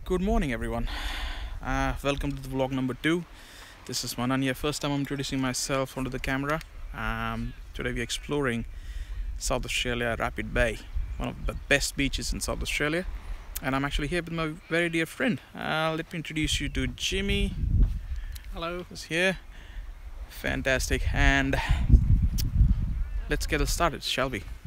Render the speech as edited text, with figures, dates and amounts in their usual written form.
Good morning, everyone. Welcome to the vlog number 2. This is Mananya. First time I'm introducing myself onto the camera. Today we're exploring South Australia, Rapid Bay, one of the best beaches in South Australia. And I'm actually here with my very dear friend. Let me introduce you to Jimmy. Hello. Who's here. Fantastic. And let's get us started, shall we?